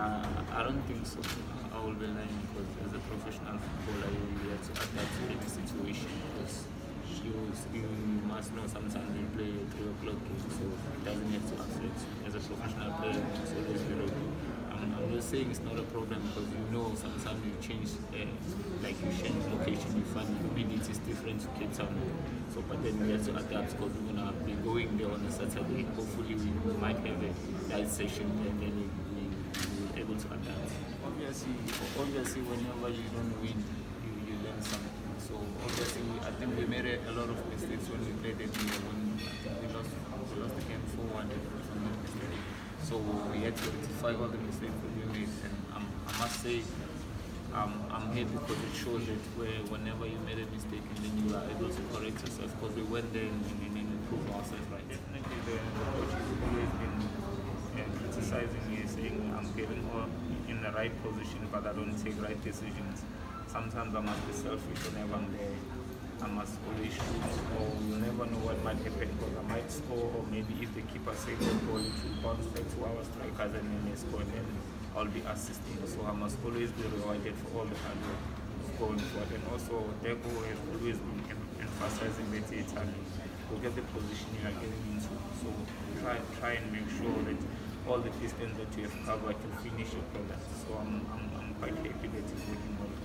I don't think so. I will be lying because as a professional footballer, you have to adapt to any situation. Because you must know sometimes you play a 3 o'clock game, so it doesn't have to affect you. As a professional player, it's always be ready. I'm just saying it's not a problem because you know sometimes you change, like you change location, you find humidity is different to Cape Town. So, but then we have to adapt because we're gonna be going there on a Saturday. Hopefully, we might have a light session and then we're able to adapt. Obviously, whenever you don't win, you learn something. So obviously, I think we made a lot of mistakes when we played it. When I think we lost the game 4-1. So we had to rectify all the mistakes that we made, and I must say I'm happy because it shows that whenever you made a mistake and then you are able to correct yourself, because we went there and improved ourselves right there. Definitely the coach has always been criticizing me, saying I'm getting all in the right position but I don't take right decisions. Sometimes I must be selfish whenever I'm there. I must always shoot, or you never know what might happen because I might score, or maybe if the keeper saves the ball, it will bounce back to our strikers and then they score, and then I'll be assisting. So I must always be rewarded for all the hard work going forward. And also, Deco has always been emphasizing that look at the position you are getting into. So try and make sure that all the distance that you have covered to finish your product. So I'm quite happy that it's working well.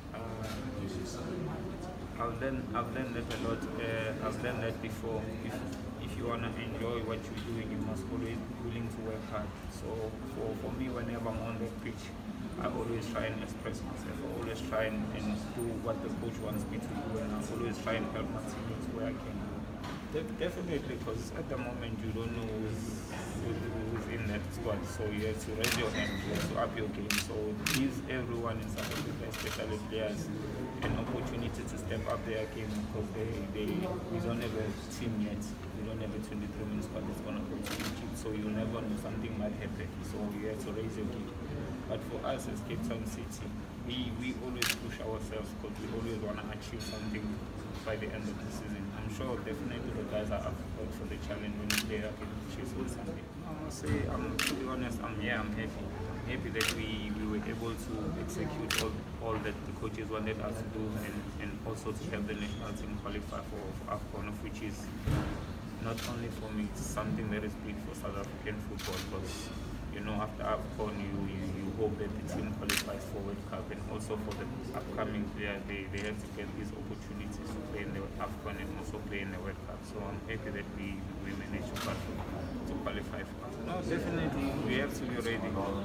I've learned that a lot. I've learned that before. If you want to enjoy what you're doing, you must always be willing to work hard. So for me, whenever I'm on the pitch, I always try and express myself. I always try and do what the coach wants me to do, and I always try and help my teammates where I can. Definitely, because at the moment you don't know who's in that squad, so you have to raise your hand, you have to up your game. So give everyone in South Africa, especially players, an opportunity to step up their game because we don't have a team yet. We don't have a 23-man squad that's going to go to Egypt, so you never know, something might happen. So you have to raise your game. But for us as Cape Town City, we always push ourselves because we always want to achieve something by the end of the season. I'm sure definitely the guys are up for the challenge when we play against Chiefs on Sunday. I must say, to be honest, I'm happy. I'm happy that we were able to execute all that the coaches wanted us to do, and also to have the national team qualify for AFCON, which is not only for me, it's something that is big for South African football because, you know, after AFCON, you hope that the team qualifies for World Cup, and also for the upcoming players, they have to get these opportunities to play in the AFCON and also play in the World Cup. So I'm happy that we managed to qualify for it. No, definitely, we have to be ready.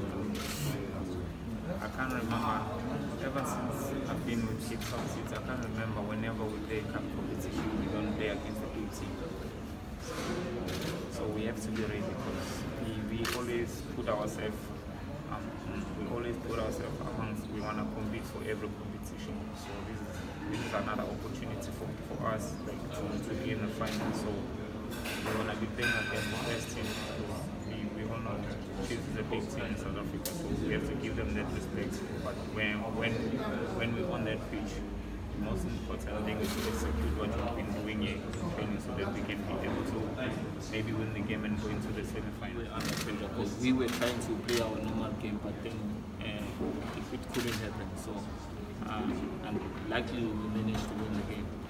I can't remember, ever since I've been with Cape Town City, I can't remember whenever we play cup competition, we don't play against the big team. So we have to be ready because we always put ourselves amongst, we want to compete for every competition. So this is another opportunity for us, like to be in the final. So we want to be playing against the best team. We all know Chiefs is a big team in South Africa, so we have to give them that respect. But when we're on that pitch, the most important thing is to execute what we've been doing here in training so that we can be able to maybe win the game and go into the semi-final. We're under pressure because we were trying to play our normal game, but then it couldn't happen. So and luckily we managed to win the game.